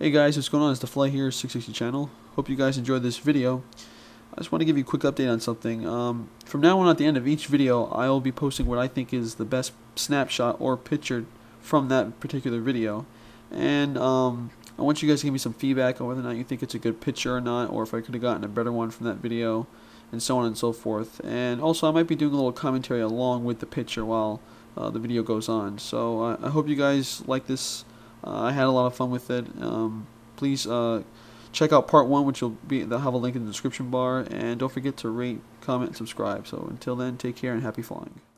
Hey guys, what's going on? It's the Fly here 660 channel. Hope you guys enjoyed this video. I just want to give you a quick update on something. From now on, at the end of each video, I'll be posting what I think is the best snapshot or picture from that particular video. And I want you guys to give me some feedback on whether or not you think it's a good picture or not, or if I could have gotten a better one from that video, and so on and so forth. And also, I might be doing a little commentary along with the picture while the video goes on. So I hope you guys like this. I had a lot of fun with it. Please check out part 1, which they'll have a link in the description bar, and don't forget to rate, comment, and subscribe. So until then, take care and happy flying.